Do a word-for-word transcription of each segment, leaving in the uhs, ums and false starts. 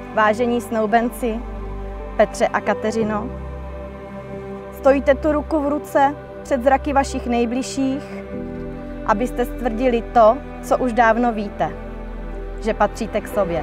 Vážení snoubenci, Petře a Kateřino, stojíte tu ruku v ruce před zraky vašich nejbližších, abyste stvrdili to, co už dávno víte, že patříte k sobě.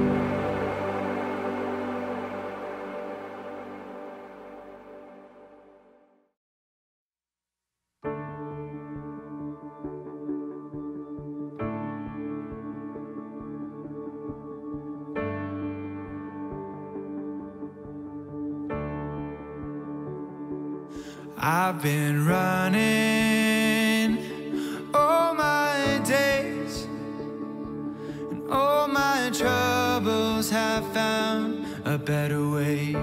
I've been running all my days, and all my troubles have found a better way.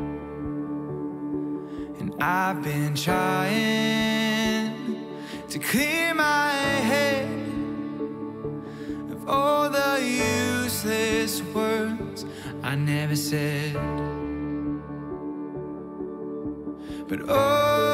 And I've been trying to clear my head of all the useless words I never said. But oh,